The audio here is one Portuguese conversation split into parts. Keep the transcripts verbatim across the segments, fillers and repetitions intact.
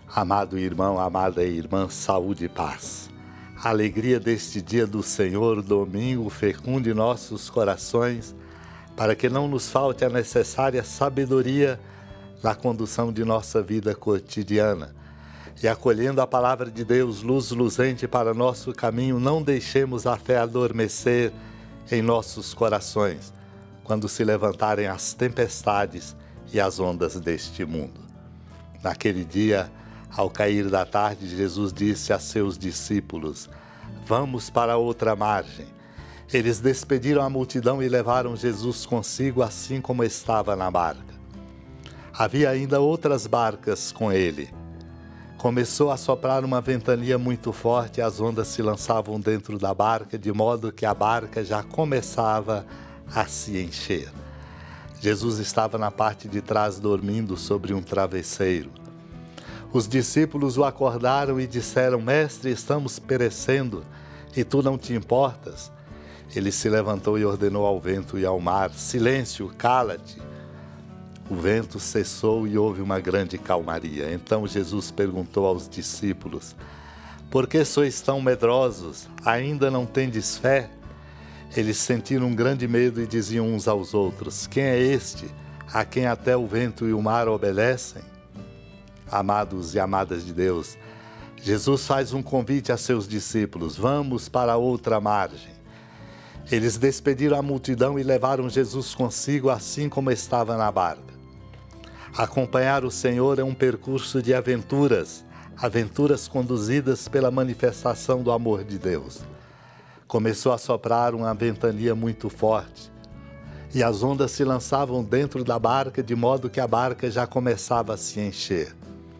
Amado irmão, amada irmã, saúde e paz. A alegria deste dia do Senhor, domingo, fecunde nossos corações, para que não nos falte a necessária sabedoria na condução de nossa vida cotidiana. E acolhendo a palavra de Deus, luz luzente para nosso caminho, não deixemos a fé adormecer em nossos corações, quando se levantarem as tempestades e as ondas deste mundo. Naquele dia, ao cair da tarde, Jesus disse a seus discípulos: vamos para outra margem. Eles despediram a multidão e levaram Jesus consigo, assim como estava na barca. Havia ainda outras barcas com ele. Começou a soprar uma ventania muito forte e as ondas se lançavam dentro da barca, de modo que a barca já começava a se encher. Jesus estava na parte de trás dormindo sobre um travesseiro. Os discípulos o acordaram e disseram: Mestre, estamos perecendo, e tu não te importas? Ele se levantou e ordenou ao vento e ao mar: Silêncio, cala-te. O vento cessou e houve uma grande calmaria. Então Jesus perguntou aos discípulos: Por que sois tão medrosos? Ainda não tendes fé? Eles sentiram um grande medo e diziam uns aos outros: Quem é este, a quem até o vento e o mar obedecem? Amados e amadas de Deus, Jesus faz um convite a seus discípulos: vamos para outra margem. Eles despediram a multidão e levaram Jesus consigo, assim como estava na barca. Acompanhar o Senhor é um percurso de aventuras, aventuras conduzidas pela manifestação do amor de Deus. Começou a soprar uma ventania muito forte, e as ondas se lançavam dentro da barca, de modo que a barca já começava a se encher.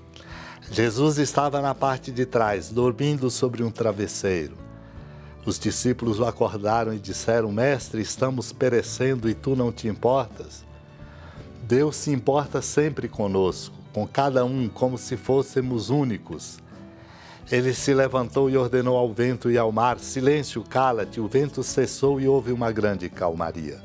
Jesus estava na parte de trás, dormindo sobre um travesseiro. Os discípulos o acordaram e disseram: Mestre, estamos perecendo e tu não te importas? Deus se importa sempre conosco, com cada um, como se fôssemos únicos. Ele se levantou e ordenou ao vento e ao mar: Silêncio, cala-te. O vento cessou e houve uma grande calmaria.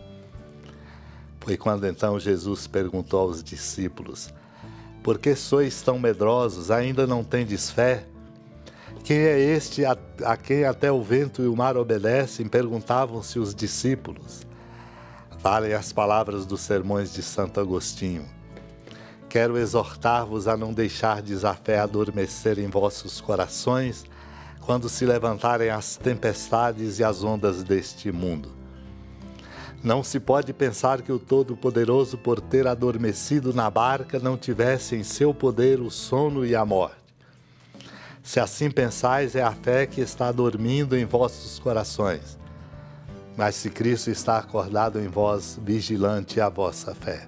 Foi quando então Jesus perguntou aos discípulos: Por que sois tão medrosos? Ainda não tendes fé? Quem é este a, a quem até o vento e o mar obedecem? Perguntavam-se os discípulos. Valem as palavras dos sermões de Santo Agostinho. Quero exortar-vos a não deixardes a fé adormecer em vossos corações quando se levantarem as tempestades e as ondas deste mundo. Não se pode pensar que o Todo-Poderoso, por ter adormecido na barca, não tivesse em seu poder o sono e a morte. Se assim pensais, é a fé que está dormindo em vossos corações. Mas se Cristo está acordado em vós, vigilante a vossa fé.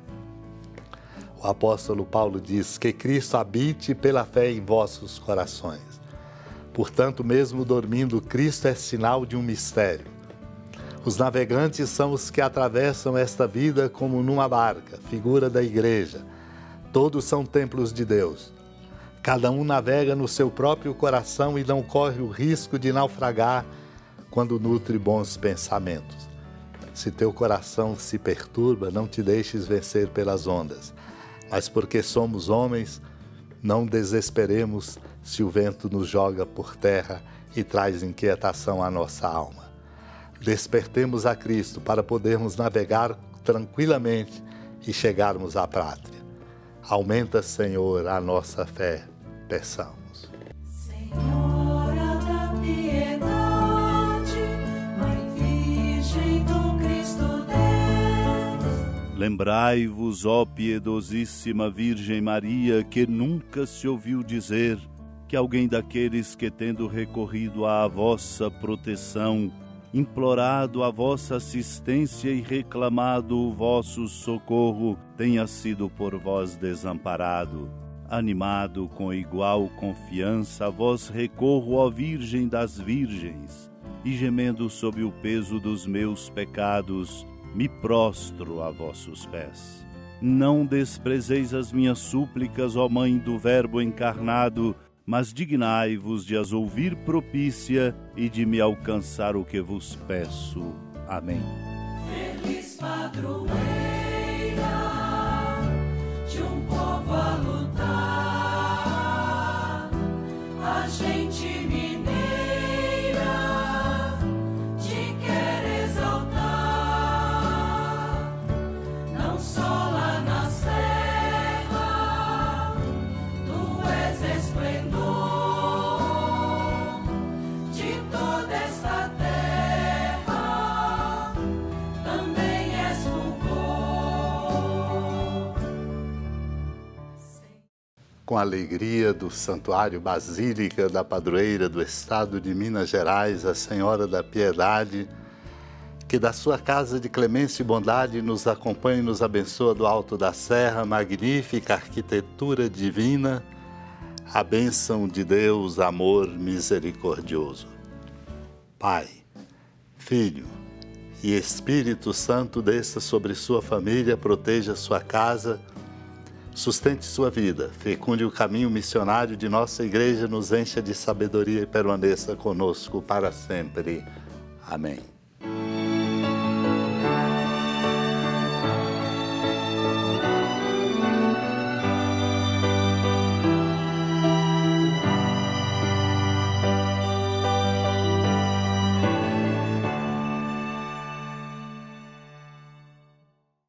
O apóstolo Paulo diz que Cristo habite pela fé em vossos corações. Portanto, mesmo dormindo, Cristo é sinal de um mistério. Os navegantes são os que atravessam esta vida como numa barca, figura da igreja. Todos são templos de Deus. Cada um navega no seu próprio coração e não corre o risco de naufragar quando nutre bons pensamentos. Se teu coração se perturba, não te deixes vencer pelas ondas. Mas porque somos homens, não desesperemos se o vento nos joga por terra e traz inquietação à nossa alma. Despertemos a Cristo para podermos navegar tranquilamente e chegarmos à pátria. Aumenta, Senhor, a nossa fé. Peçamos. Senhora da piedade, Mãe Virgem do Cristo Deus. Lembrai-vos, ó piedosíssima Virgem Maria, que nunca se ouviu dizer que alguém daqueles que, tendo recorrido à vossa proteção, implorado a vossa assistência e reclamado o vosso socorro, tenha sido por vós desamparado. Animado com igual confiança, a vós recorro, ó Virgem das Virgens, e gemendo sob o peso dos meus pecados, me prostro a vossos pés. Não desprezeis as minhas súplicas, ó Mãe do Verbo encarnado, mas dignai-vos de as ouvir propícia e de me alcançar o que vos peço. Amém. Feliz padroeira de um povo a lutar, com a alegria do Santuário Basílica da Padroeira do Estado de Minas Gerais, a Senhora da Piedade, que da sua casa de clemência e bondade nos acompanhe e nos abençoa do alto da serra, magnífica arquitetura divina, a bênção de Deus, amor misericordioso. Pai, Filho e Espírito Santo, desça sobre sua família, proteja sua casa, sustente sua vida, fecunde o caminho missionário de nossa igreja, nos encha de sabedoria e permaneça conosco para sempre. Amém.